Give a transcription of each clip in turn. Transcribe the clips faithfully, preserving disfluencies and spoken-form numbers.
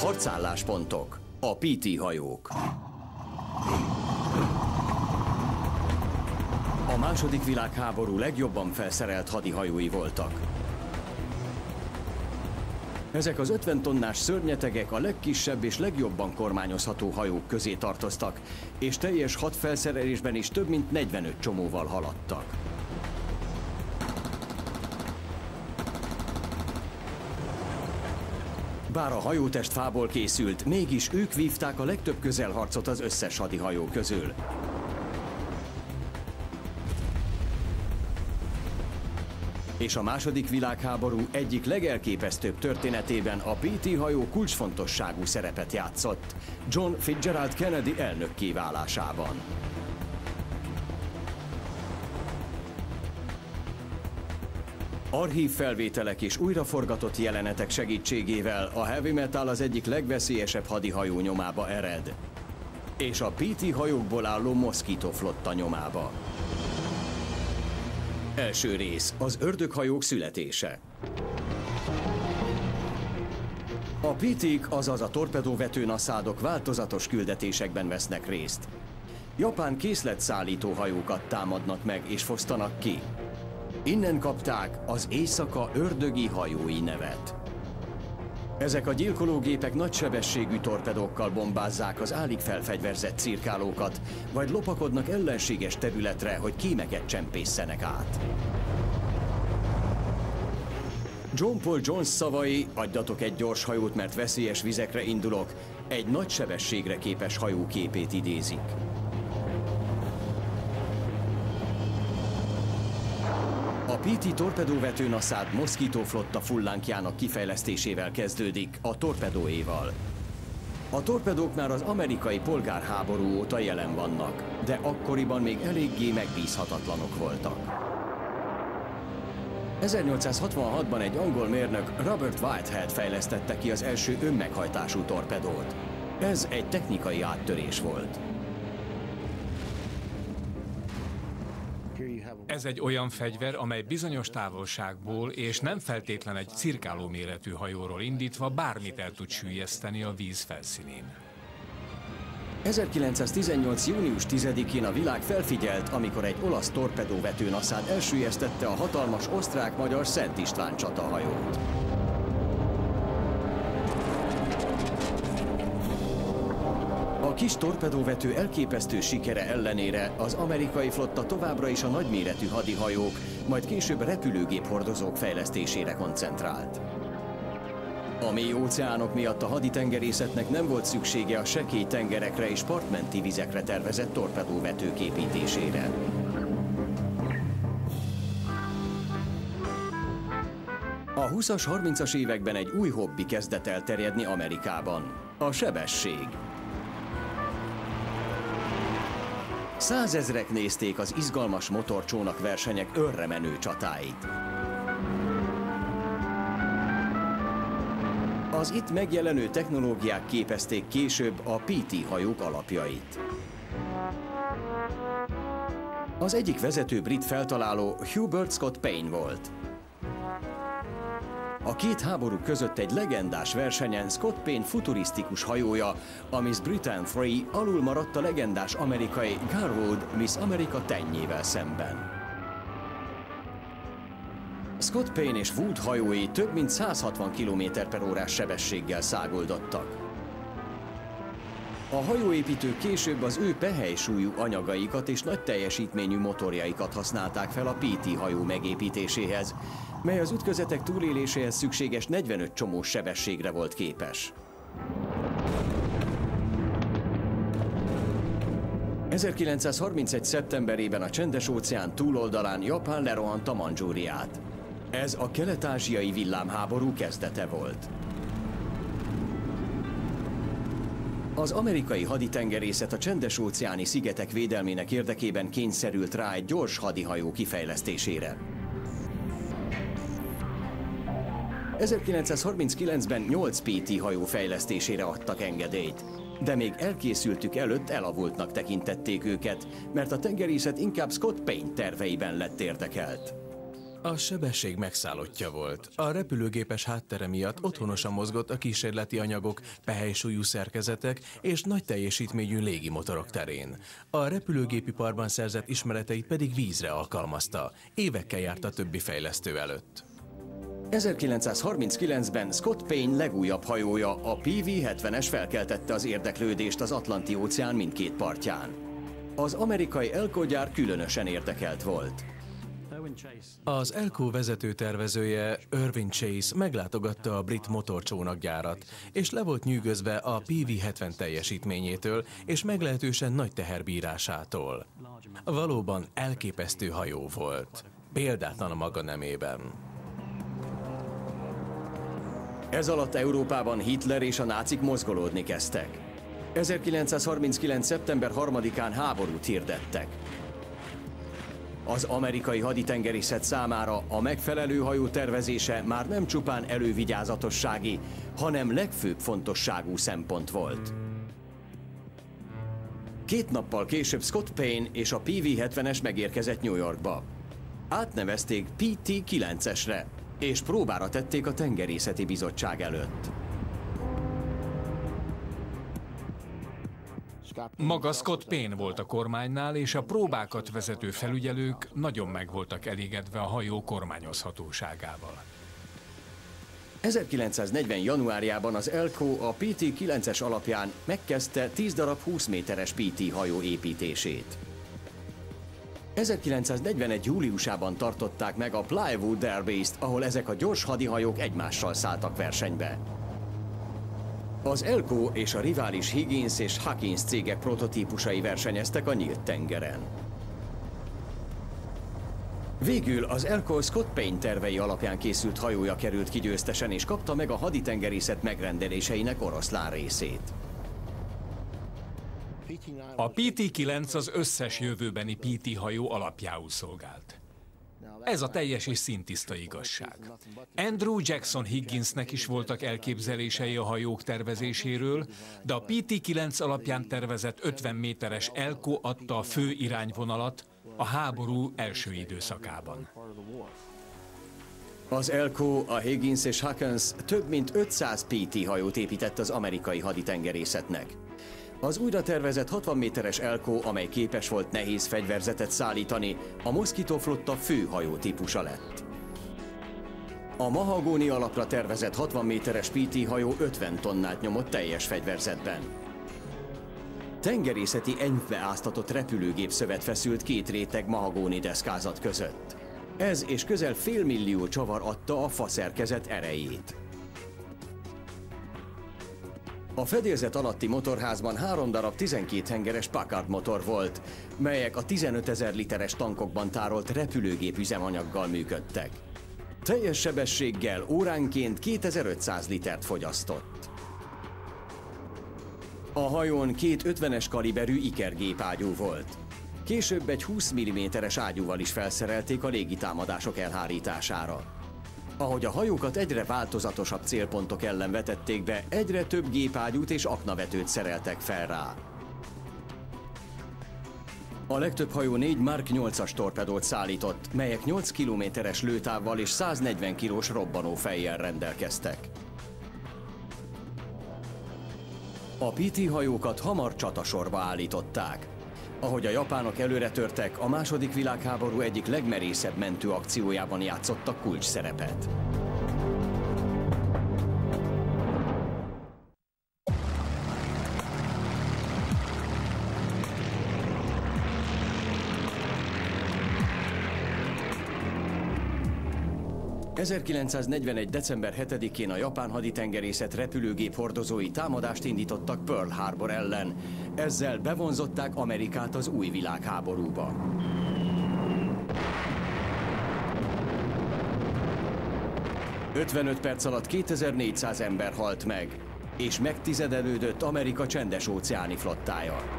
Harcálláspontok. A pé té hajók. A második világháború legjobban felszerelt hadihajói voltak. Ezek az ötven tonnás szörnyetegek a legkisebb és legjobban kormányozható hajók közé tartoztak, és teljes hadfelszerelésben is több mint negyvenöt csomóval haladtak. Bár a hajótest fából készült, mégis ők vívták a legtöbb közelharcot az összes hadihajó közül. És a második világháború egyik legelképesztőbb történetében a pé té hajó kulcsfontosságú szerepet játszott John Fitzgerald Kennedy elnökké válásában. Archív felvételek és újraforgatott jelenetek segítségével a heavy metal az egyik legveszélyesebb hadihajó nyomába ered, és a pé té hajókból álló Mosquito flotta nyomába. Első rész, az ördöghajók születése. A pé ték, azaz a torpedóvető naszádok változatos küldetésekben vesznek részt. Japán készletszállító hajókat támadnak meg és fosztanak ki. Innen kapták az éjszaka ördögi hajói nevet. Ezek a gyilkológépek nagysebességű torpedókkal bombázzák az alig felfegyverzett cirkálókat, vagy lopakodnak ellenséges területre, hogy kémeket csempészenek át. John Paul Jones szavai, adjatok egy gyors hajót, mert veszélyes vizekre indulok, egy nagy sebességre képes hajó képét idézik. A pé té torpedóvető naszád Mosquito flotta fullánkjának kifejlesztésével kezdődik, a torpedóéval. A torpedók már az amerikai polgárháború óta jelen vannak, de akkoriban még eléggé megbízhatatlanok voltak. ezernyolcszázhatvanhatban egy angol mérnök, Robert Whitehead fejlesztette ki az első önmeghajtású torpedót. Ez egy technikai áttörés volt. Ez egy olyan fegyver, amely bizonyos távolságból és nem feltétlen egy cirkáló méretű hajóról indítva bármit el tud süllyeszteni a víz felszínén. ezerkilencszáztizennyolc. június tizedikén a világ felfigyelt, amikor egy olasz torpedóvető naszád elsüllyesztette a hatalmas osztrák-magyar Szent István csatahajót. A kis torpedóvető elképesztő sikere ellenére az amerikai flotta továbbra is a nagyméretű hadihajók, majd később repülőgép hordozók fejlesztésére koncentrált. A mély óceánok miatt a haditengerészetnek nem volt szüksége a sekély tengerekre és partmenti vizekre tervezett torpedóvetők építésére. A húszas, harmincas években egy új hobbi kezdett elterjedni Amerikában: a sebesség. Százezrek nézték az izgalmas motorcsónak versenyek örre menő csatáit. Az itt megjelenő technológiák képezték később a pé té hajók alapjait. Az egyik vezető brit feltaláló Hubert Scott Payne volt. A két háború között egy legendás versenyen Scott Payne futurisztikus hajója, a Miss Britain három alul maradt a legendás amerikai Garwood Miss America tennyével szemben. Scott Payne és Wood hajói több mint száz hatvan kilométer per órás sebességgel száguldottak. A hajóépítők később az ő pehely-súlyú anyagaikat és nagy teljesítményű motorjaikat használták fel a pé té hajó megépítéséhez, mely az ütközetek túléléséhez szükséges negyvenöt csomós sebességre volt képes. ezerkilencszázharmincegy. szeptemberében a Csendes-óceán túloldalán Japán lerohanta Mandzsúriát. Ez a kelet-ázsiai villámháború kezdete volt. Az amerikai haditengerészet a csendes-óceáni szigetek védelmének érdekében kényszerült rá egy gyors hadihajó kifejlesztésére. ezerkilencszázharminckilencben nyolc pé té hajó fejlesztésére adtak engedélyt, de még elkészültük előtt elavultnak tekintették őket, mert a tengerészet inkább Scott Payne terveiben lett érdekelt. A sebesség megszállottja volt. A repülőgépes háttere miatt otthonosan mozgott a kísérleti anyagok, pehely-súlyú szerkezetek és nagy teljesítményű légimotorok terén. A repülőgépiparban szerzett ismereteit pedig vízre alkalmazta. Évekkel járt a többi fejlesztő előtt. ezerkilencszázharminckilencben Scott Payne legújabb hajója, a P V hetvenes felkeltette az érdeklődést az Atlanti-óceán mindkét partján. Az amerikai Elco gyár különösen érdekelt volt. Az Elco vezető tervezője, Irvin Chase meglátogatta a brit motorcsónakgyárat, és le volt nyűgözve a P V hetven teljesítményétől és meglehetősen nagy teherbírásától. Valóban elképesztő hajó volt, példátlan a maga nemében. Ez alatt Európában Hitler és a nácik mozgolódni kezdtek. ezerkilencszázharminckilenc. szeptember harmadikán háborút hirdettek. Az amerikai haditengerészet számára a megfelelő hajó tervezése már nem csupán elővigyázatossági, hanem legfőbb fontosságú szempont volt. Két nappal később Scott Payne és a P V hetvenes megérkezett New Yorkba. Átnevezték P T kilencesre, és próbára tették a tengerészeti bizottság előtt. Maga Scott Payne volt a kormánynál, és a próbákat vezető felügyelők nagyon meg voltak elégedve a hajó kormányozhatóságával. ezerkilencszáznegyven. januárjában az Elco a P T kilences alapján megkezdte tíz darab húsz méteres P T hajó építését. ezerkilencszáznegyvenegy. júliusában tartották meg a Plywood Derby-t, ahol ezek a gyors hadihajók egymással szálltak versenybe. Az Elco és a rivális Higgins és Hawkins cégek prototípusai versenyeztek a nyílt tengeren. Végül az Elco Scott Payne tervei alapján készült hajója került ki győztesen, és kapta meg a haditengerészet megrendeléseinek oroszlán részét. A P T kilenc az összes jövőbeni P T hajó alapjául szolgált. Ez a teljes és színtiszta igazság. Andrew Jackson Higginsnek is voltak elképzelései a hajók tervezéséről, de a P T kilenc alapján tervezett ötven méteres Elco adta a fő irányvonalat a háború első időszakában. Az Elco, a Higgins és Hawkins több mint ötszáz P T hajót épített az amerikai haditengerészetnek. Az újra tervezett hatvan méteres Elco, amely képes volt nehéz fegyverzetet szállítani, a Mosquito flotta fő hajó típusa lett. A mahagóni alapra tervezett hatvan méteres P T hajó ötven tonnát nyomott teljes fegyverzetben. Tengerészeti enyvbe áztatott repülőgép szövet feszült két réteg mahagóni deszkázat között. Ez és közel félmillió csavar adta a faszerkezet erejét. A fedélzet alatti motorházban három darab tizenkét hengeres Packard motor volt, melyek a tizenötezer literes tankokban tárolt repülőgép üzemanyaggal működtek. Teljes sebességgel óránként kétezer-ötszáz litert fogyasztott. A hajón két ötvenes kaliberű ikergépágyú volt. Később egy húsz milliméteres ágyúval is felszerelték a légitámadások elhárítására. Ahogy a hajókat egyre változatosabb célpontok ellen vetették be, egyre több gépágyút és aknavetőt szereltek fel rá. A legtöbb hajó négy Mark nyolcas torpedót szállított, melyek nyolc kilométeres lőtávval és száznegyven kilós robbanófejjel rendelkeztek. A P T hajókat hamar csatasorba állították. Ahogy a japánok előre törtek, a második világháború egyik legmerészebb mentőakciójában játszottak kulcs szerepet. ezerkilencszáznegyvenegy. december hetedikén a japán haditengerészet repülőgép hordozói támadást indítottak Pearl Harbor ellen. Ezzel bevonzották Amerikát az új világháborúba. ötvenöt perc alatt kétezer-négyszáz ember halt meg, és megtizedelődött Amerika csendes-óceáni flottája.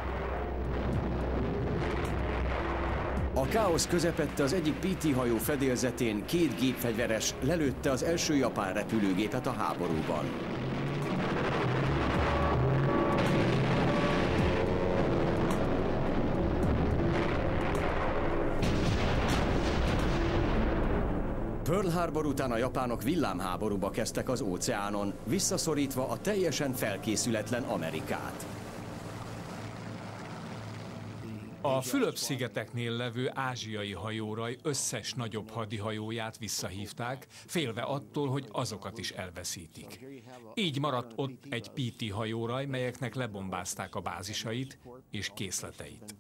A káosz közepette az egyik P T hajó fedélzetén két gépfegyveres lelőtte az első japán repülőgépet a háborúban. Pearl Harbor után a japánok villámháborúba kezdtek az óceánon, visszaszorítva a teljesen felkészületlen Amerikát. A Fülöp-szigeteknél levő ázsiai hajóraj összes nagyobb hadihajóját visszahívták, félve attól, hogy azokat is elveszítik. Így maradt ott egy pé té hajóraj, melyeknek lebombázták a bázisait és készleteit.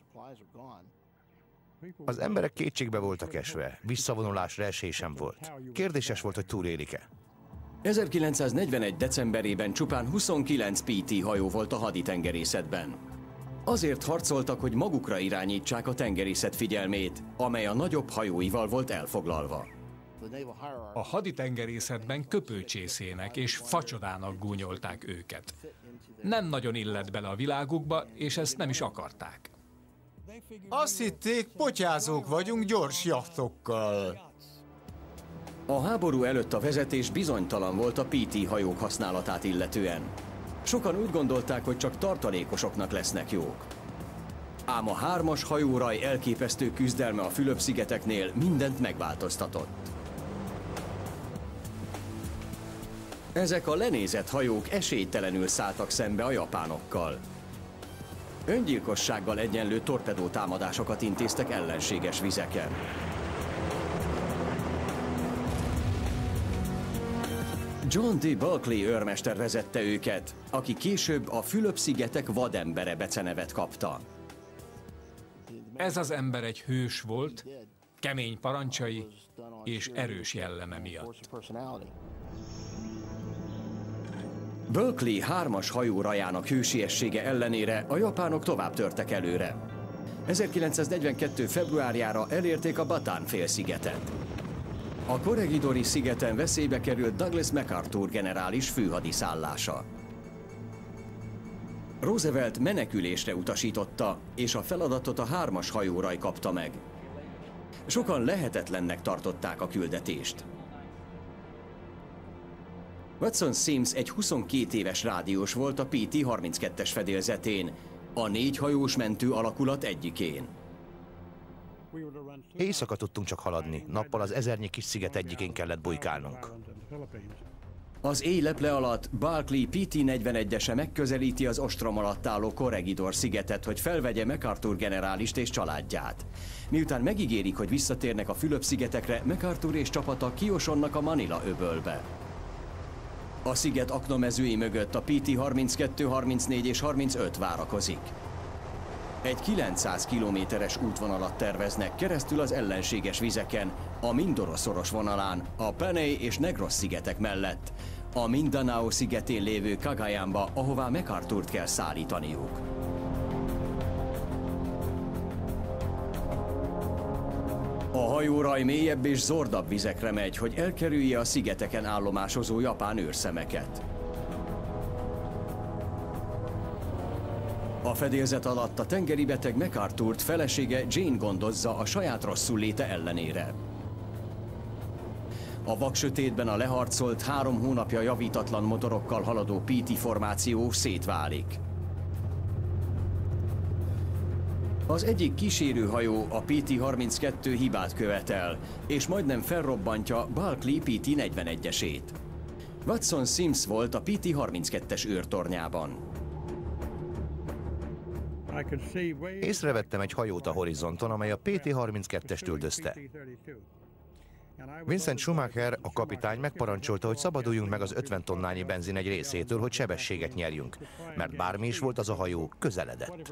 Az emberek kétségbe voltak esve, visszavonulásra esély sem volt. Kérdéses volt, hogy túlélik-e. ezerkilencszáznegyvenegy. decemberében csupán huszonkilenc pé té hajó volt a haditengerészetben. Azért harcoltak, hogy magukra irányítsák a tengerészet figyelmét, amely a nagyobb hajóival volt elfoglalva. A haditengerészetben köpőcsészének és facsodának gúnyolták őket. Nem nagyon illett bele a világukba, és ezt nem is akarták. Azt hitték, potyázók vagyunk gyors jachtokkal. A háború előtt a vezetés bizonytalan volt a pé té hajók használatát illetően. Sokan úgy gondolták, hogy csak tartalékosoknak lesznek jók. Ám a hármas hajóraj elképesztő küzdelme a Fülöp-szigeteknél mindent megváltoztatott. Ezek a lenézett hajók esélytelenül szálltak szembe a japánokkal. Öngyilkossággal egyenlő torpedótámadásokat intéztek ellenséges vizeken. John D. Bulkley őrmester vezette őket, aki később a Fülöp-szigetek vadembere becenevet kapta. Ez az ember egy hős volt, kemény parancsai és erős jelleme miatt. Bulkley hármas hajórajának hősiessége ellenére a japánok tovább törtek előre. ezerkilencszáznegyvenkettő. februárjára elérték a Batán-félszigetet. A Corregidori szigeten veszélybe került Douglas MacArthur generális főhadiszállása. Roosevelt menekülésre utasította, és a feladatot a hármas hajóraj kapta meg. Sokan lehetetlennek tartották a küldetést. Watson Sims egy huszonkét éves rádiós volt a pé té harminckettes fedélzetén, a négy hajós mentő alakulat egyikén. Éjszaka tudtunk csak haladni, nappal az ezernyi kis sziget egyikén kellett bujkálnunk. Az éjleple alatt Bulkley pé té negyvenegyese megközelíti az ostrom alatt álló Corregidor szigetet, hogy felvegye MacArthur generálist és családját. Miután megígérik, hogy visszatérnek a Fülöp-szigetekre, MacArthur és csapata kiosonnak a Manila öbölbe. A sziget aknamezői mögött a pé té harminckettő, harmincnégy és harmincöt várakozik. Egy kilencszáz kilométeres útvonalat terveznek keresztül az ellenséges vizeken, a Mindoro-szoros vonalán, a Panay és Negros szigetek mellett, a Mindanao szigetén lévő Cagayamba, ahová MacArthurt kell szállítaniuk. A hajóraj mélyebb és zordabb vizekre megy, hogy elkerülje a szigeteken állomásozó japán őrszemeket. A fedélzet alatt a tengeri beteg MacArthurt felesége Jane gondozza a saját rosszul léte ellenére. A vaksötétben a leharcolt, három hónapja javítatlan motorokkal haladó pé té formáció szétválik. Az egyik kísérőhajó, a pé té harminckettő hibát követel, és majdnem felrobbantja Bulkley pé té negyvenegyesét. Watson Sims volt a pé té harminckettes őrtornyában. Észrevettem egy hajót a horizonton, amely a pé té harminckettest üldözte. Vincent Schumacher, a kapitány megparancsolta, hogy szabaduljunk meg az ötven tonnányi benzin egy részétől, hogy sebességet nyerjünk, mert bármi is volt, az a hajó közeledett.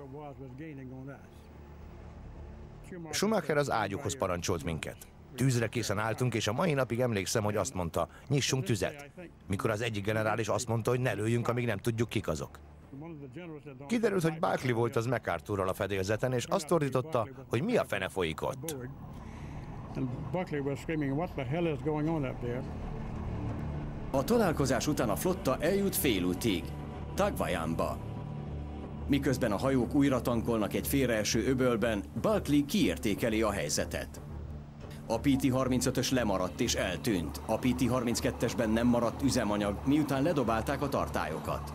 Schumacher az ágyukhoz parancsolt minket. Tűzre készen álltunk, és a mai napig emlékszem, hogy azt mondta, nyissunk tüzet, mikor az egyik generális azt mondta, hogy ne lőjünk, amíg nem tudjuk, kik azok. Kiderült, hogy Bulkley volt az MacArthurral a fedélzeten, és azt ordította, hogy mi a fene folyik ott. A találkozás után a flotta eljut félútig, Tagvajánba. Miközben a hajók újra tankolnak egy félreeső öbölben, Bulkley kiértékeli a helyzetet. A pé té harmincötös lemaradt és eltűnt, a pé té harminckettesben nem maradt üzemanyag, miután ledobálták a tartályokat.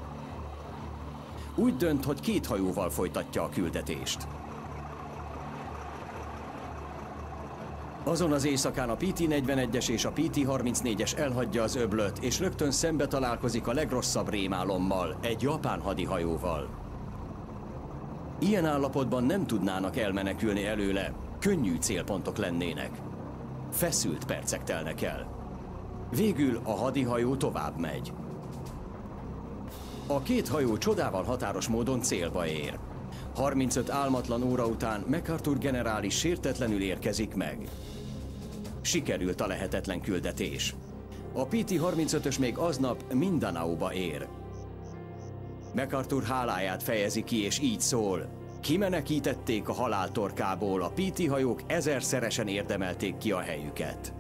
Úgy dönt, hogy két hajóval folytatja a küldetést. Azon az éjszakán a P T negyvenegyes és a P T harmincnégyes elhagyja az öblöt, és rögtön szembe találkozik a legrosszabb rémálommal, egy japán hadihajóval. Ilyen állapotban nem tudnának elmenekülni előle, könnyű célpontok lennének. Feszült percek telnek el. Végül a hadihajó tovább megy. A két hajó csodával határos módon célba ér. harmincöt álmatlan óra után MacArthur generális sértetlenül érkezik meg. Sikerült a lehetetlen küldetés. A P T harmincötös még aznap Mindanao-ba ér. MacArthur háláját fejezi ki, és így szól: kimenekítették a halál torkából, a P T hajók ezerszeresen érdemelték ki a helyüket.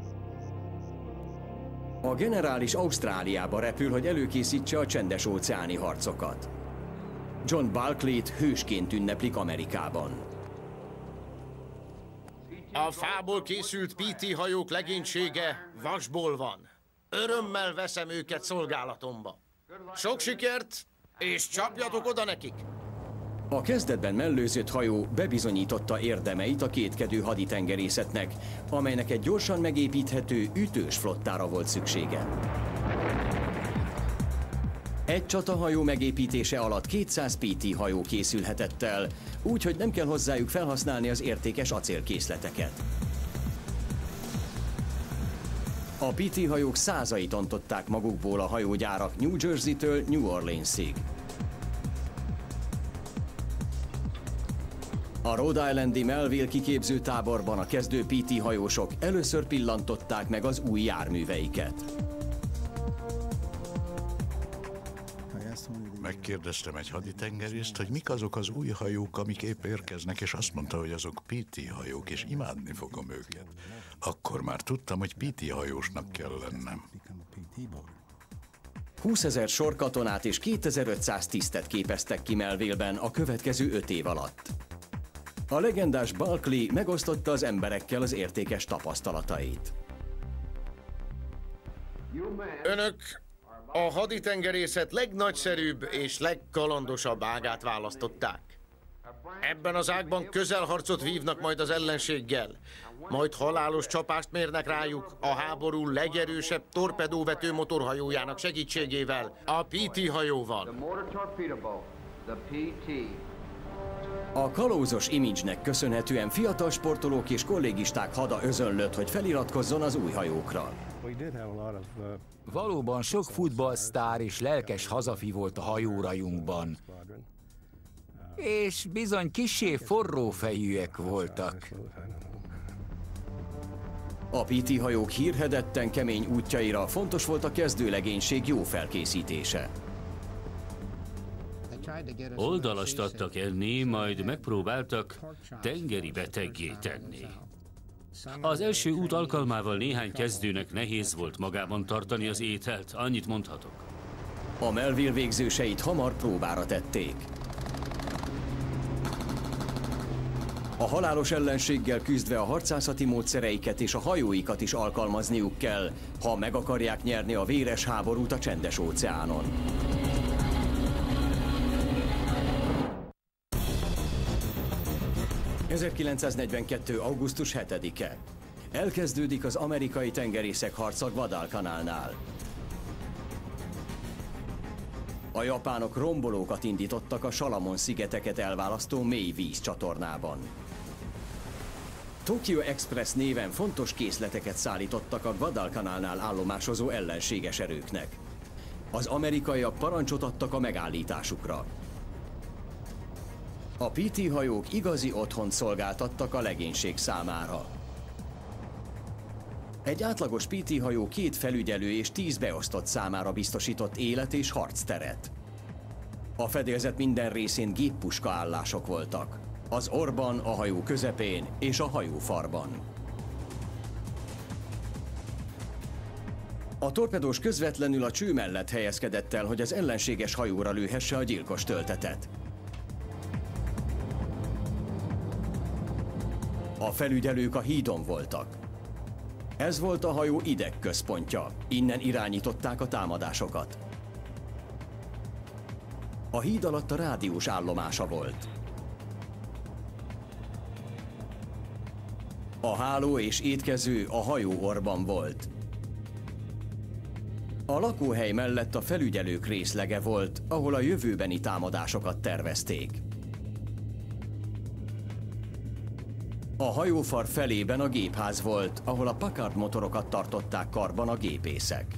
A generális Ausztráliába repül, hogy előkészítse a csendes-óceáni harcokat. John Bulkley-t hősként ünneplik Amerikában. A fából készült P T hajók legénysége vasból van. Örömmel veszem őket szolgálatomba. Sok sikert, és csapjatok oda nekik! A kezdetben mellőzött hajó bebizonyította érdemeit a kétkedő haditengerészetnek, amelynek egy gyorsan megépíthető, ütős flottára volt szüksége. Egy csatahajó megépítése alatt kétszáz P T hajó készülhetett el, úgyhogy nem kell hozzájuk felhasználni az értékes acélkészleteket. A P T hajók százait ontották magukból a hajógyárak New Jersey-től New Orleansig. A Rhode Islandi Melville kiképző táborban a kezdő P T hajósok először pillantották meg az új járműveiket. Megkérdeztem egy haditengerészt, hogy mik azok az új hajók, amik épp érkeznek, és azt mondta, hogy azok P T hajók, és imádni fogom őket. Akkor már tudtam, hogy P T hajósnak kell lennem. húszezer sorkatonát és kétezer-ötszáz tisztet képeztek ki Melville-ben a következő öt év alatt. A legendás Bulkley megosztotta az emberekkel az értékes tapasztalatait. Önök a haditengerészet legnagyszerűbb és legkalandosabb ágát választották. Ebben az ágban közelharcot vívnak majd az ellenséggel, majd halálos csapást mérnek rájuk a háború legerősebb torpedóvető motorhajójának segítségével, a P T hajóval. A kalózos imidzsnek köszönhetően fiatal sportolók és kollégisták hada özönlött, hogy feliratkozzon az új hajókra. Valóban sok futballsztár és lelkes hazafi volt a hajórajunkban. És bizony kissé forrófejűek voltak. A P T hajók hírhedetten kemény útjaira fontos volt a kezdőlegénység jó felkészítése. Oldalast adtak enni, majd megpróbáltak tengeri beteggé tenni. Az első út alkalmával néhány kezdőnek nehéz volt magában tartani az ételt, annyit mondhatok. A Melville végzőseit hamar próbára tették. A halálos ellenséggel küzdve a harcászati módszereiket és a hajóikat is alkalmazniuk kell, ha meg akarják nyerni a véres háborút a Csendes-óceánon. ezerkilencszáznegyvenkettő. augusztus hetedike. Elkezdődik az amerikai tengerészek harca Guadalcanalnál. A japánok rombolókat indítottak a Salamon-szigeteket elválasztó mély vízcsatornában. Tokyo Express néven fontos készleteket szállítottak a Guadalcanalnál állomásozó ellenséges erőknek. Az amerikaiak parancsot adtak a megállításukra. A P T hajók igazi otthont szolgáltattak a legénység számára. Egy átlagos P T hajó két felügyelő és tíz beosztott számára biztosított élet- és harcteret. A fedélzet minden részén géppuska állások voltak. Az orban, a hajó közepén és a hajófarban. A torpedós közvetlenül a cső mellett helyezkedett el, hogy az ellenséges hajóra lőhesse a gyilkos töltetet. A felügyelők a hídon voltak. Ez volt a hajó idegközpontja, innen irányították a támadásokat. A híd alatt a rádiós állomása volt. A háló és étkező a hajó orban volt. A lakóhely mellett a felügyelők részlege volt, ahol a jövőbeni támadásokat tervezték. A hajófar felében a gépház volt, ahol a Packard motorokat tartották karban a gépészek.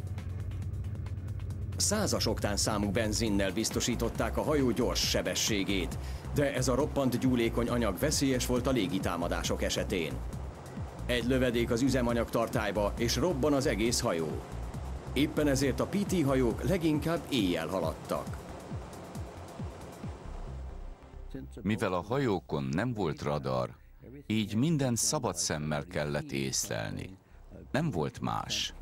Százas oktánszámú benzinnel biztosították a hajó gyors sebességét, de ez a roppant gyúlékony anyag veszélyes volt a légitámadások esetén. Egy lövedék az üzemanyag tartályba, és robban az egész hajó. Éppen ezért a pé té hajók leginkább éjjel haladtak. Mivel a hajókon nem volt radar, így minden szabad szemmel kellett észlelni. Nem volt más.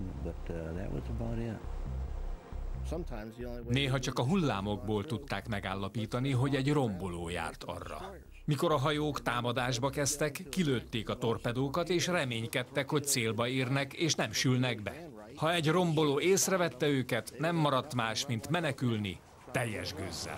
Néha csak a hullámokból tudták megállapítani, hogy egy romboló járt arra. Mikor a hajók támadásba kezdtek, kilőtték a torpedókat, és reménykedtek, hogy célba érnek, és nem sülnek be. Ha egy romboló észrevette őket, nem maradt más, mint menekülni teljes gőzzel.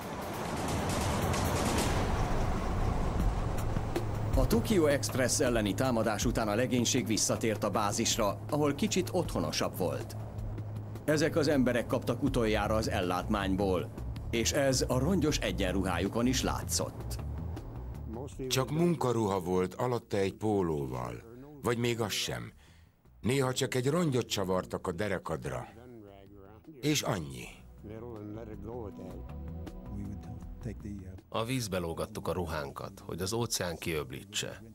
A Tokyo Express elleni támadás után a legénység visszatért a bázisra, ahol kicsit otthonosabb volt. Ezek az emberek kaptak utoljára az ellátmányból, és ez a rongyos egyenruhájukon is látszott. Csak munkaruha volt alatta egy pólóval, vagy még az sem. Néha csak egy rongyot csavartak a derekadra. És annyi. A vízbe lógattuk a ruhánkat, hogy az óceán kiöblítse.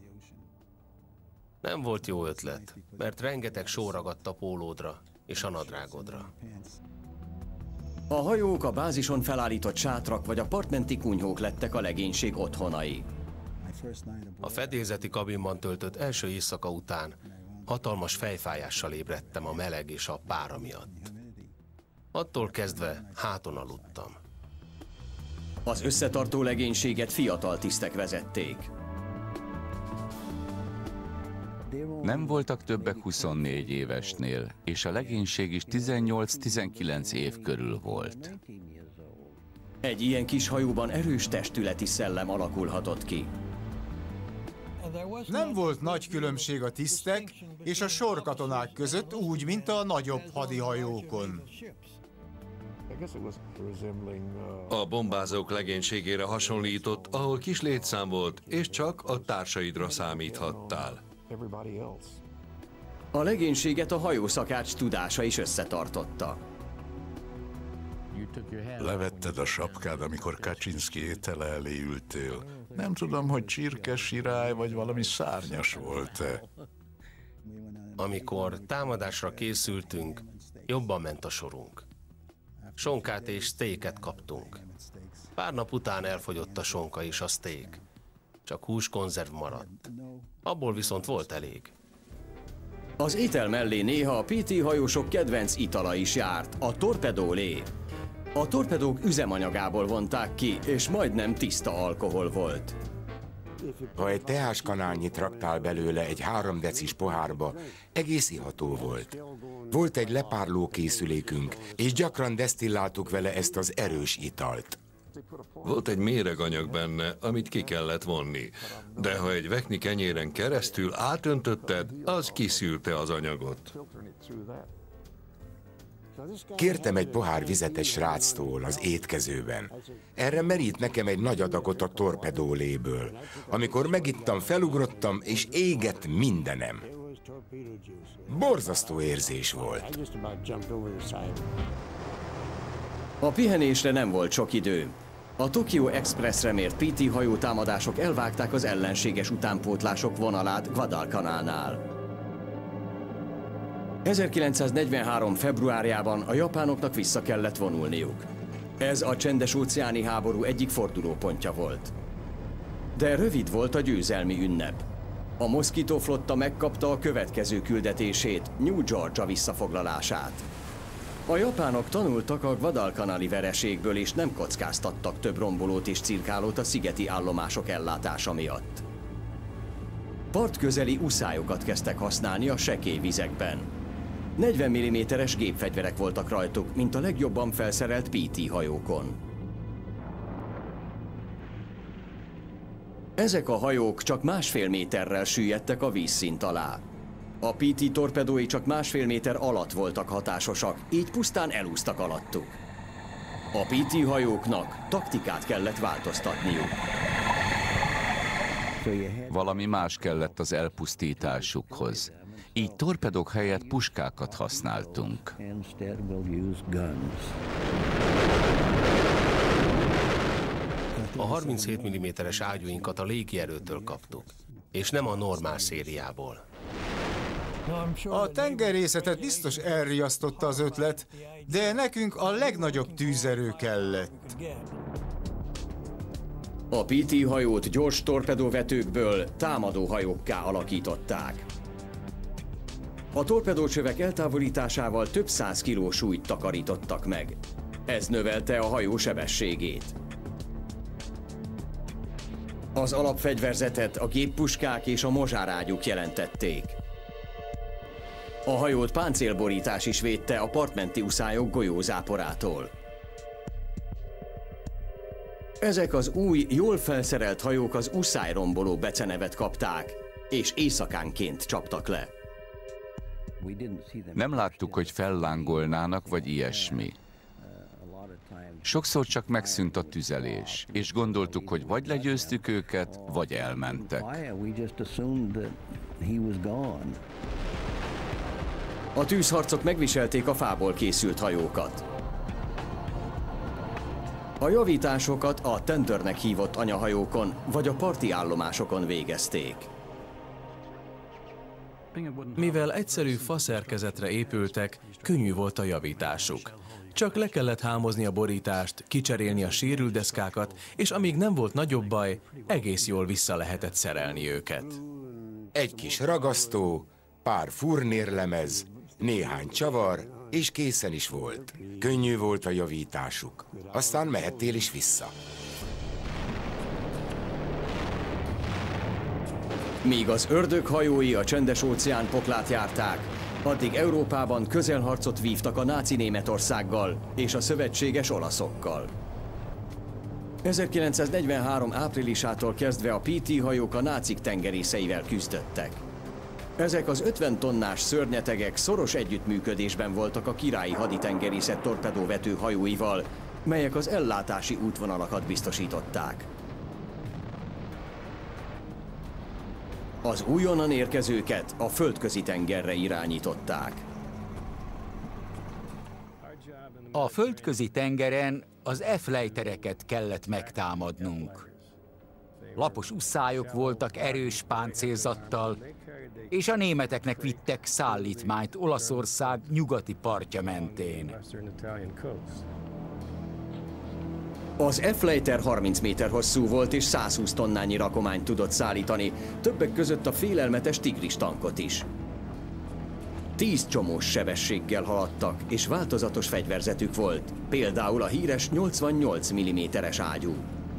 Nem volt jó ötlet, mert rengeteg só ragadt a pólódra és a nadrágodra. A hajók, a bázison felállított sátrak vagy a partmenti kunyhók lettek a legénység otthonai. A fedélzeti kabinban töltött első éjszaka után hatalmas fejfájással ébredtem a meleg és a pára miatt. Attól kezdve háton aludtam. Az összetartó legénységet fiatal tisztek vezették. Nem voltak többek huszonnégy évesnél, és a legénység is tizennyolc-tizenkilenc év körül volt. Egy ilyen kis hajóban erős testületi szellem alakulhatott ki. Nem volt nagy különbség a tisztek és a sorkatonák között úgy, mint a nagyobb hadihajókon. A bombázók legénységére hasonlított, ahol kis létszám volt, és csak a társaidra számíthattál. A legénységet a hajószakács tudása is összetartotta. Levetted a sapkád, amikor Kaczynszki étele elé ültél. Nem tudom, hogy csirke, sirály vagy valami szárnyas volt-e. Amikor támadásra készültünk, jobban ment a sorunk. Sonkát és steaket kaptunk. Pár nap után elfogyott a sonka és a steak. Csak húskonzerv maradt. Abból viszont volt elég. Az étel mellé néha a pé té hajósok kedvenc itala is járt, a torpedólé. A torpedók üzemanyagából vonták ki, és majdnem tiszta alkohol volt. Ha egy teáskanálnyit raktál belőle egy három decis pohárba, egész iható volt. Volt egy lepárló készülékünk, és gyakran desztilláltuk vele ezt az erős italt. Volt egy méreganyag benne, amit ki kellett vonni. De ha egy vekni kenyéren keresztül átöntötted, az kiszűrte az anyagot. Kértem egy pohár vizet egy sráctól az étkezőben. Erre merít nekem egy nagy adagot a torpedóléből. Amikor megittam, felugrottam, és égett mindenem. Borzasztó érzés volt. A pihenésre nem volt sok idő. A Tokyo Expressre mért pé té hajótámadások elvágták az ellenséges utánpótlások vonalát Guadalcanalnál. ezerkilencszáznegyvenhárom. februárjában a japánoknak vissza kellett vonulniuk. Ez a csendes-óceáni háború egyik fordulópontja volt. De rövid volt a győzelmi ünnep. A Mosquito flotta megkapta a következő küldetését, New Georgia visszafoglalását. A japánok tanultak a guadalcanali vereségből, és nem kockáztattak több rombolót és cirkálót a szigeti állomások ellátása miatt. Partközeli uszályokat kezdtek használni a sekély vizekben. negyven milliméteres gépfegyverek voltak rajtuk, mint a legjobban felszerelt pé té hajókon. Ezek a hajók csak másfél méterrel süllyedtek a vízszint alá. A pé té torpedói csak másfél méter alatt voltak hatásosak, így pusztán elúsztak alattuk. A pé té hajóknak taktikát kellett változtatniuk. Valami más kellett az elpusztításukhoz. Így torpedók helyett puskákat használtunk. A harminchét milliméteres ágyúinkat a légierőtől kaptuk, és nem a normál szériából. A tengerészetet biztos elriasztotta az ötlet, de nekünk a legnagyobb tűzerő kellett. A pé té hajót gyors torpedóvetőkből támadóhajókká alakították. A torpedócsövek eltávolításával több száz kiló súlyt takarítottak meg. Ez növelte a hajó sebességét. Az alapfegyverzetet a géppuskák és a mozsárágyúk jelentették. A hajót páncélborítás is védte a partmenti uszályok golyózáporától. Ezek az új, jól felszerelt hajók az uszályromboló becenevet kapták, és éjszakánként csaptak le. Nem láttuk, hogy fellángolnának, vagy ilyesmi. Sokszor csak megszűnt a tüzelés, és gondoltuk, hogy vagy legyőztük őket, vagy elmentek. A tűzharcok megviselték a fából készült hajókat. A javításokat a tendernek hívott anyahajókon vagy a parti állomásokon végezték. Mivel egyszerű faszerkezetre épültek, könnyű volt a javításuk. Csak le kellett hámozni a borítást, kicserélni a sérült deszkákat, és amíg nem volt nagyobb baj, egész jól vissza lehetett szerelni őket. Egy kis ragasztó, pár furnérlemez, néhány csavar, és készen is volt. Könnyű volt a javításuk. Aztán mehettél is vissza. Míg az ördög hajói a Csendes-óceán poklát járták, addig Európában közelharcot vívtak a náci Németországgal és a szövetséges olaszokkal. ezerkilencszáznegyvenhárom áprilisától kezdve a pé té hajók a nácik tengerészeivel küzdöttek. Ezek az ötven tonnás szörnyetegek szoros együttműködésben voltak a királyi haditengerészet torpedóvető hajóival, melyek az ellátási útvonalakat biztosították. Az újonnan érkezőket a földközi tengerre irányították. A földközi tengeren az F-lejtereket kellett megtámadnunk. Lapos uszályok voltak erős páncélzattal, és a németeknek vittek szállítmányt Olaszország nyugati partja mentén. Az F-lejter harminc méter hosszú volt és százhúsz tonnányi rakományt tudott szállítani, többek között a félelmetes Tigris tankot is. Tíz csomós sebességgel haladtak, és változatos fegyverzetük volt, például a híres nyolcvannyolc milliméteres ágyú.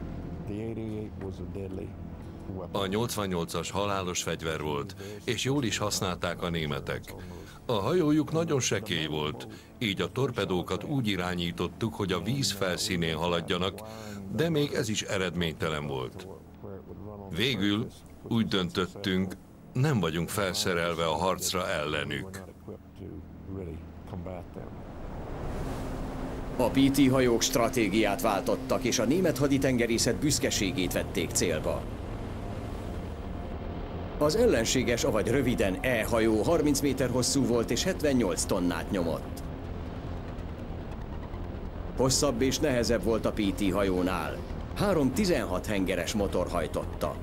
A nyolcvannyolcas halálos fegyver volt, és jól is használták a németek. A hajójuk nagyon sekély volt, így a torpedókat úgy irányítottuk, hogy a víz felszínén haladjanak, de még ez is eredménytelen volt. Végül úgy döntöttünk, nem vagyunk felszerelve a harcra ellenük. A pé té hajók stratégiát váltottak, és a német haditengerészet büszkeségét vették célba. Az ellenséges, avagy röviden E hajó harminc méter hosszú volt és hetvennyolc tonnát nyomott. Hosszabb és nehezebb volt a pé té hajónál. Három tizenhat hengeres motor hajtotta.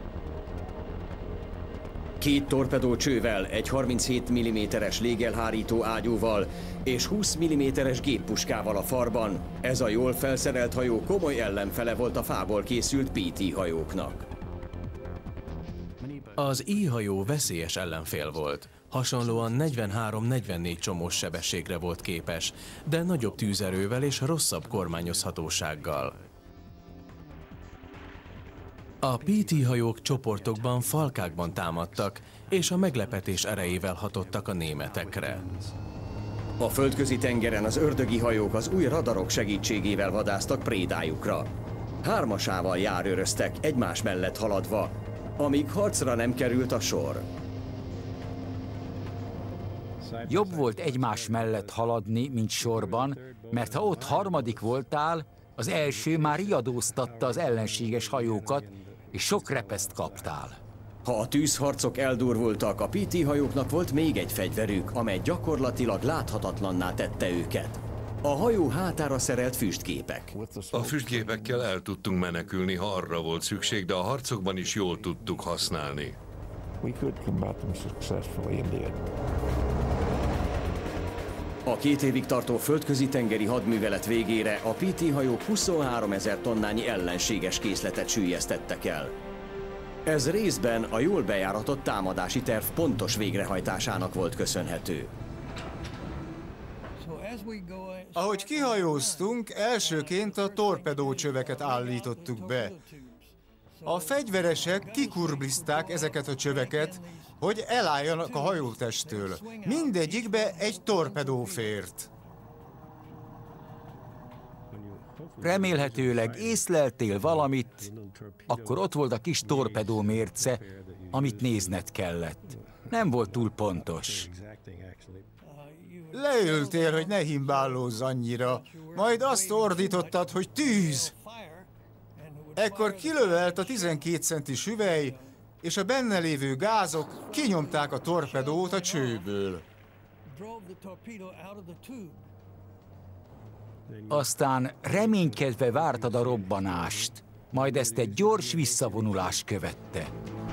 Két torpedócsővel, egy harminchét milliméteres légelhárító ágyúval és húsz milliméteres géppuskával a farban, ez a jól felszerelt hajó komoly ellenfele volt a fából készült pé té hajóknak. Az I-hajó veszélyes ellenfél volt. Hasonlóan negyvenhárom-negyvennégy csomós sebességre volt képes, de nagyobb tűzerővel és rosszabb kormányozhatósággal. A pé té hajók csoportokban, falkákban támadtak, és a meglepetés erejével hatottak a németekre. A földközi tengeren az ördögi hajók az új radarok segítségével vadásztak prédájukra. Hármasával járőröztek egymás mellett haladva, amíg harcra nem került a sor. Jobb volt egymás mellett haladni, mint sorban, mert ha ott harmadik voltál, az első már riadóztatta az ellenséges hajókat, és sok repeszt kaptál. Ha a tűzharcok eldurvultak, a pé té hajóknak volt még egy fegyverük, amely gyakorlatilag láthatatlanná tette őket. A hajó hátára szerelt füstgépek. A füstgépekkel el tudtunk menekülni, ha arra volt szükség, de a harcokban is jól tudtuk használni. A két évig tartó földközi tengeri hadművelet végére a pé té hajók huszonháromezer tonnányi ellenséges készletet süllyesztettek el. Ez részben a jól bejáratott támadási terv pontos végrehajtásának volt köszönhető. Ahogy kihajóztunk, elsőként a torpedócsöveket állítottuk be. A fegyveresek kikurblizták ezeket a csöveket, hogy elálljanak a hajótesttől. Mindegyikbe egy torpedó fért. Remélhetőleg észleltél valamit, akkor ott volt a kis torpedó mérce, amit nézned kellett. Nem volt túl pontos. Leültél, hogy ne himbálózz annyira, majd azt ordítottad, hogy tűz! Ekkor kilövelt a tizenkét centis hüvely, és a benne lévő gázok kinyomták a torpedót a csőből. Aztán reménykedve vártad a robbanást, majd ezt egy gyors visszavonulás követte.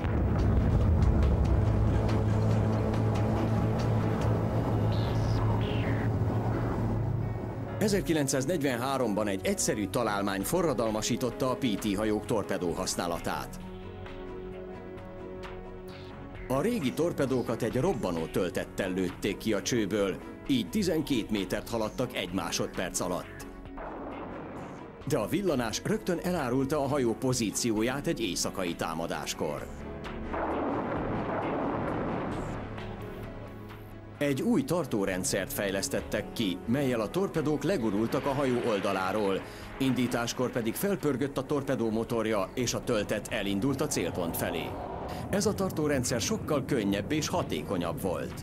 ezerkilencszáznegyvenháromban egy egyszerű találmány forradalmasította a pé té hajók torpedó használatát. A régi torpedókat egy robbanó töltettel lőtték ki a csőből, így tizenkét métert haladtak egy másodperc alatt. De a villanás rögtön elárulta a hajó pozícióját egy éjszakai támadáskor. Egy új tartórendszert fejlesztettek ki, mellyel a torpedók legurultak a hajó oldaláról, indításkor pedig felpörgött a torpedó motorja, és a töltet elindult a célpont felé. Ez a tartórendszer sokkal könnyebb és hatékonyabb volt.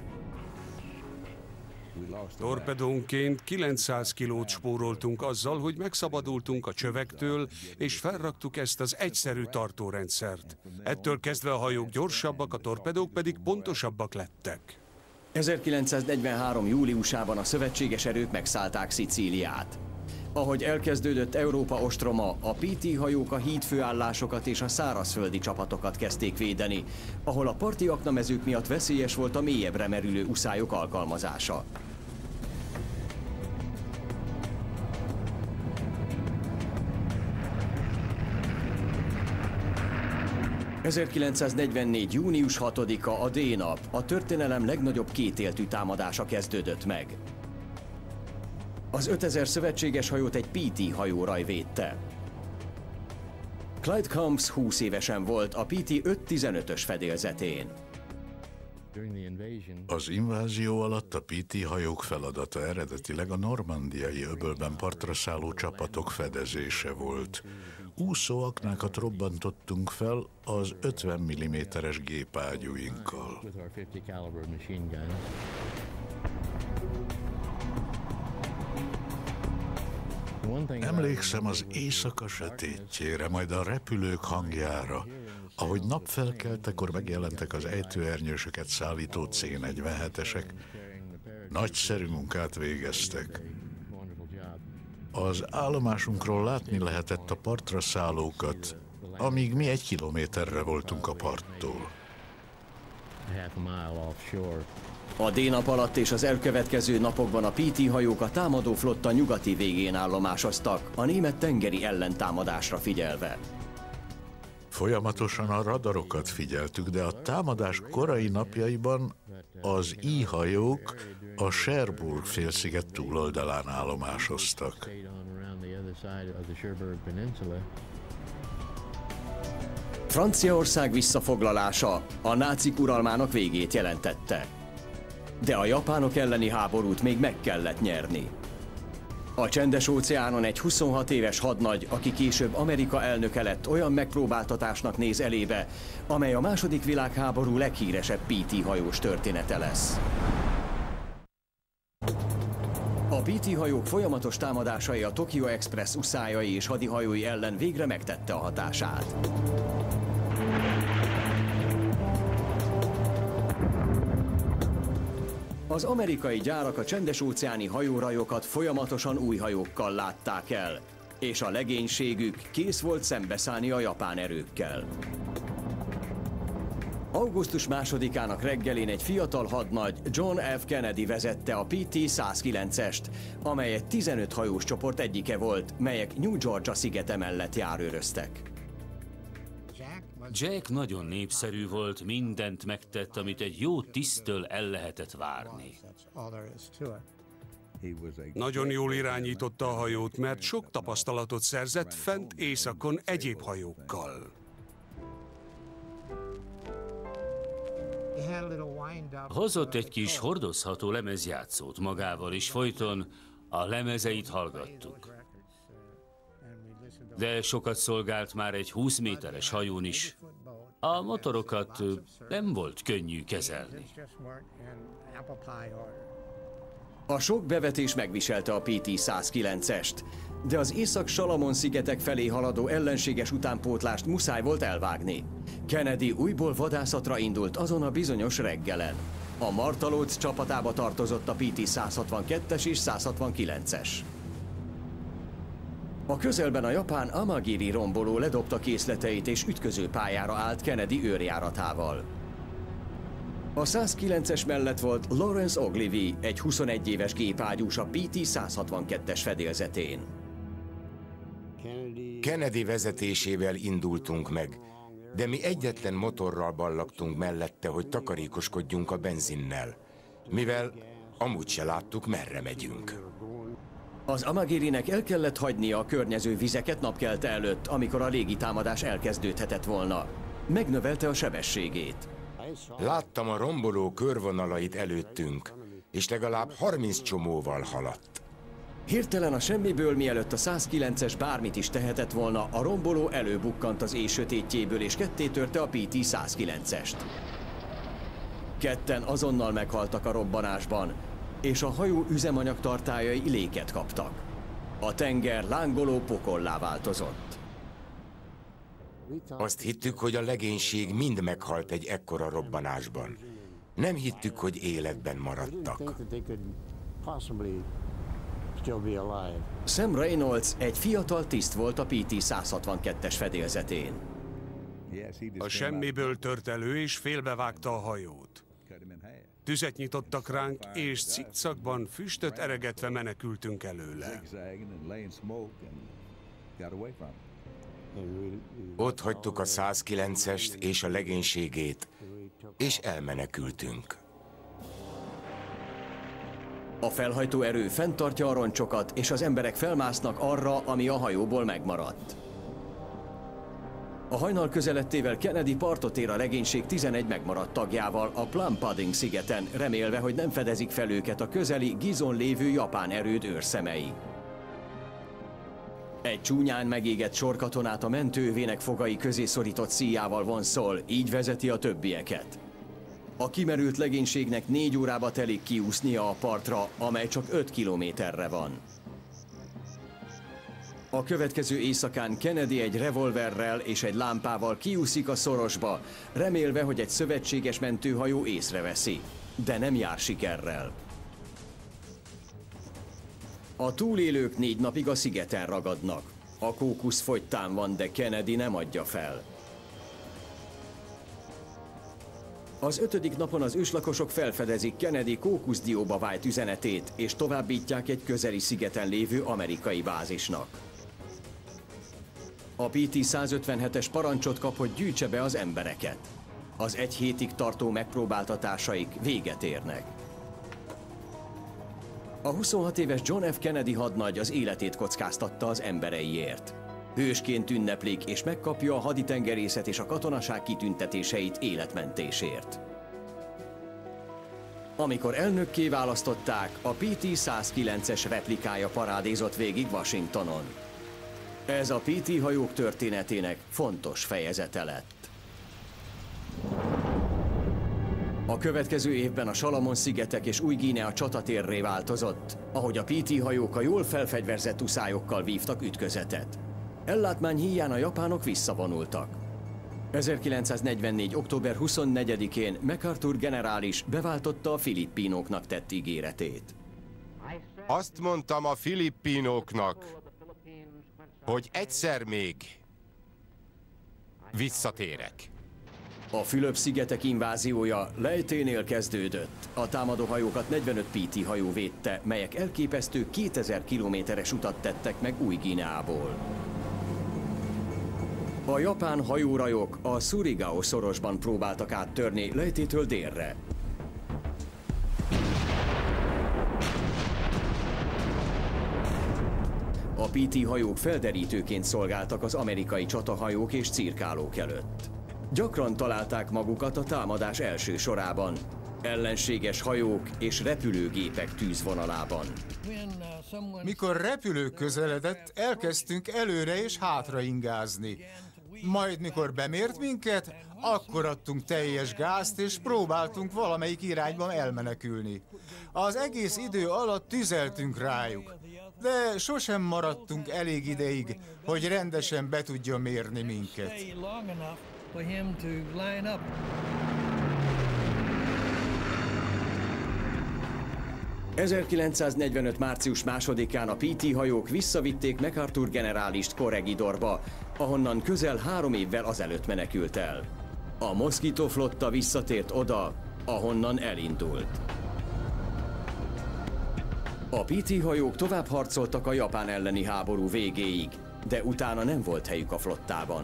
Torpedónként kilencszáz kilót spóroltunk azzal, hogy megszabadultunk a csövektől, és felraktuk ezt az egyszerű tartórendszert. Ettől kezdve a hajók gyorsabbak, a torpedók pedig pontosabbak lettek. ezerkilencszáznegyvenhárom júliusában a szövetséges erők megszállták Szicíliát. Ahogy elkezdődött Európa ostroma, a pé té hajók a hídfőállásokat és a szárazföldi csapatokat kezdték védeni, ahol a parti aknamezők miatt veszélyes volt a mélyebbre merülő uszályok alkalmazása. ezerkilencszáznegyvennégy. június hatodika a D-nap, a történelem legnagyobb kétéltű támadása kezdődött meg. Az ötezer szövetséges hajót egy pé té hajóraj védte. Clyde Combs húsz évesen volt a pé té öt tizenötös fedélzetén. Az invázió alatt a pé té hajók feladata eredetileg a normandiai öbölben partra szálló csapatok fedezése volt. Úszóaknákat robbantottunk fel az ötven milliméteres gépágyúinkkal. Emlékszem az éjszaka sötétjére, majd a repülők hangjára, ahogy napfelkeltekor megjelentek az ejtőernyősöket szállító cé negyvenhetesek. Nagyszerű munkát végeztek. Az állomásunkról látni lehetett a partra szállókat, amíg mi egy kilométerre voltunk a parttól. A D-nap alatt és az elkövetkező napokban a pé té hajók a támadó flotta nyugati végén állomásoztak, a német tengeri ellentámadásra figyelve. Folyamatosan a radarokat figyeltük, de a támadás korai napjaiban az I-hajók a Cherbourg félsziget túloldalán állomásoztak. Franciaország visszafoglalása a nácik uralmának végét jelentette. De a japánok elleni háborút még meg kellett nyerni. A Csendes-óceánon egy huszonhat éves hadnagy, aki később Amerika elnöke lett, olyan megpróbáltatásnak néz elébe, amely a második világháború leghíresebb pé té hajós története lesz. A pé té hajók folyamatos támadásai a Tokyo Express uszályai és hadihajói ellen végre megtette a hatását. Az amerikai gyárak a csendes-óceáni hajórajokat folyamatosan új hajókkal látták el, és a legénységük kész volt szembeszállni a japán erőkkel. augusztus másodikának reggelén egy fiatal hadnagy, John F. Kennedy vezette a pé té százkilencest, amely egy tizenöt hajós csoport egyike volt, melyek New Georgia szigete mellett járőröztek. Jack nagyon népszerű volt, mindent megtett, amit egy jó tiszttől el lehetett várni. Nagyon jól irányította a hajót, mert sok tapasztalatot szerzett fent északon egyéb hajókkal. Hozott egy kis hordozható lemezjátszót magával, és folyton a lemezeit hallgattuk. De sokat szolgált már egy húsz méteres hajón is. A motorokat nem volt könnyű kezelni. A sok bevetés megviselte a pé té százkilencest, de az Észak-Salamon-szigetek felé haladó ellenséges utánpótlást muszáj volt elvágni. Kennedy újból vadászatra indult azon a bizonyos reggelen. A Martalóc csapatába tartozott a pé té százhatvankettes és százhatvankilences. A közelben a japán Amagiri romboló ledobta készleteit és ütköző pályára állt Kennedy őrjáratával. A százkilences mellett volt Lawrence Ogilvie, egy huszonegy éves gépágyús a pé té százhatvankettes fedélzetén. Kennedy vezetésével indultunk meg, de mi egyetlen motorral ballagtunk mellette, hogy takarékoskodjunk a benzinnel, mivel amúgy se láttuk, merre megyünk. Az Amagirinek el kellett hagynia a környező vizeket napkelte előtt, amikor a légitámadás elkezdődhetett volna. Megnövelte a sebességét. Láttam a romboló körvonalait előttünk, és legalább harminc csomóval haladt. Hirtelen a semmiből, mielőtt a százkilences bármit is tehetett volna, a romboló előbukkant az éj sötétjéből és kettétörte a pé té százkilencest. Ketten azonnal meghaltak a robbanásban, és a hajó üzemanyagtartályai léket kaptak. A tenger lángoló pokollá változott. Azt hittük, hogy a legénység mind meghalt egy ekkora robbanásban. Nem hittük, hogy életben maradtak. Sam Reynolds egy fiatal tiszt volt a pé té százhatvankettes fedélzetén. A semmiből tört elő és félbevágta a hajót. Tüzet nyitottak ránk, és cikcakban füstöt eregetve menekültünk előle. Ott hagytuk a százkilencest és a legénységét, és elmenekültünk. A felhajtó erő fenntartja a roncsokat, és az emberek felmásznak arra, ami a hajóból megmaradt. A hajnal közelettével Kennedy partot ér a legénység tizenegy megmaradt tagjával a Plum Pudding szigeten, remélve, hogy nem fedezik fel őket a közeli Gizon lévő japán erőd őrszemei. Egy csúnyán megégett sorkatonát a mentőövének fogai közé szorított szíjával vonszol, így vezeti a többieket. A kimerült legénységnek négy órába telik kiúsznia a partra, amely csak öt kilométerre van. A következő éjszakán Kennedy egy revolverrel és egy lámpával kiúszik a szorosba, remélve, hogy egy szövetséges mentőhajó észreveszi, de nem jár sikerrel. A túlélők négy napig a szigeten ragadnak. A kókusz fogytán van, de Kennedy nem adja fel. Az ötödik napon az őslakosok felfedezik Kennedy kókuszdióba vájt üzenetét, és továbbítják egy közeli szigeten lévő amerikai bázisnak. A pé té százötvenhetes parancsot kap, hogy gyűjtse be az embereket. Az egy hétig tartó megpróbáltatásaik véget érnek. A huszonhat éves John F. Kennedy hadnagy az életét kockáztatta az embereiért. Hősként ünneplik, és megkapja a haditengerészet és a katonaság kitüntetéseit életmentésért. Amikor elnökké választották, a P T száz kilences replikája parádézott végig Washingtonon. Ez a P T hajók történetének fontos fejezete lett. A következő évben a Salamon-szigetek és Új-Guinea csatatérré változott, ahogy a P T hajók a jól felfegyverzett uszályokkal vívtak ütközetet. Ellátmány híján a japánok visszavonultak. ezerkilencszáznegyvennégy. október huszonnegyedikén MacArthur generális beváltotta a filippínoknak tett ígéretét. Azt mondtam a filippínoknak, hogy egyszer még visszatérek. A Fülöp-szigetek inváziója Leyténél kezdődött. A támadóhajókat negyvenöt P T hajó védte, melyek elképesztő kétezer kilométeres utat tettek meg Új-Guineából. A japán hajórajok a Surigao szorosban próbáltak áttörni Leytétől délre. A P T hajók felderítőként szolgáltak az amerikai csatahajók és cirkálók előtt. Gyakran találták magukat a támadás első sorában, ellenséges hajók és repülőgépek tűzvonalában. Mikor repülő közeledett, elkezdtünk előre és hátra ingázni. Majd mikor bemért minket, akkor adtunk teljes gázt és próbáltunk valamelyik irányban elmenekülni. Az egész idő alatt tüzeltünk rájuk, de sosem maradtunk elég ideig, hogy rendesen be tudja mérni minket. ezerkilencszáznegyvenöt. március másodikán a P T hajók visszavitték MacArthur generálist Corregidorba, ahonnan közel három évvel azelőtt menekült el. A Mosquito flotta visszatért oda, ahonnan elindult. A P T hajók tovább harcoltak a Japán elleni háború végéig, de utána nem volt helyük a flottában.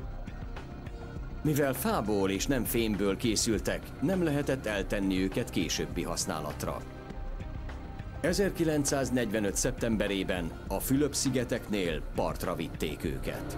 Mivel fából és nem fémből készültek, nem lehetett eltenni őket későbbi használatra. ezerkilencszáznegyvenöt. szeptemberében a Fülöp-szigeteknél partra vitték őket.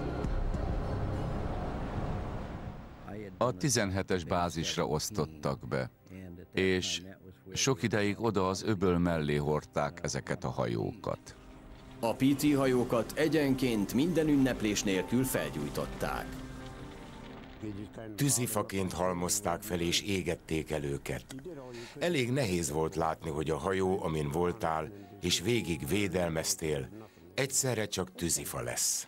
A tizenhetes bázisra osztottak be, és sok ideig oda az öböl mellé hordták ezeket a hajókat. A P T hajókat egyenként minden ünneplés nélkül felgyújtották. Tűzifaként halmozták fel és égették el őket. Elég nehéz volt látni, hogy a hajó, amin voltál, és végig védelmeztél, egyszerre csak tűzifa lesz.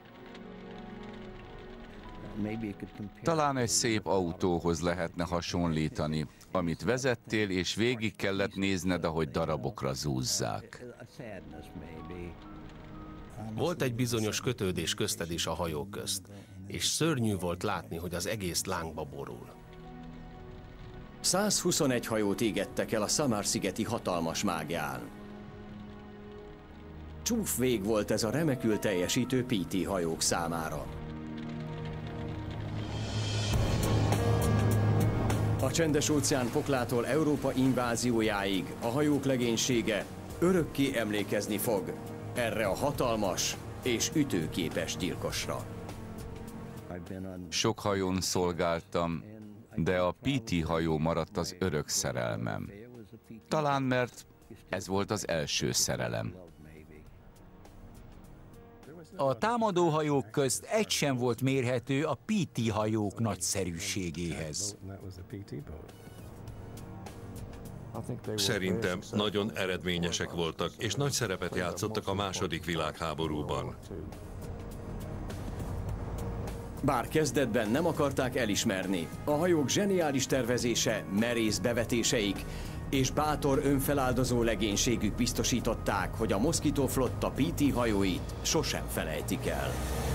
Talán egy szép autóhoz lehetne hasonlítani, amit vezettél, és végig kellett nézned, ahogy darabokra zúzzák. Volt egy bizonyos kötődés közted és a hajók közt, és szörnyű volt látni, hogy az egész lángba borul. százhuszonegy hajót égettek el a Samar-szigeti hatalmas mágján. Csúfvég volt ez a remekül teljesítő P T hajók számára. A Csendes-óceán poklától Európa inváziójáig a hajók legénysége örökké emlékezni fog erre a hatalmas és ütőképes gyilkosra. Sok hajón szolgáltam, de a P T hajó maradt az örök szerelmem. Talán mert ez volt az első szerelem. A támadóhajók közt egy sem volt mérhető a P T hajók nagyszerűségéhez. Szerintem nagyon eredményesek voltak, és nagy szerepet játszottak a második világháborúban. Bár kezdetben nem akarták elismerni, a hajók zseniális tervezése, merész bevetéseik és bátor önfeláldozó legénységük biztosították, hogy a Mosquito flotta P T hajóit sosem felejtik el.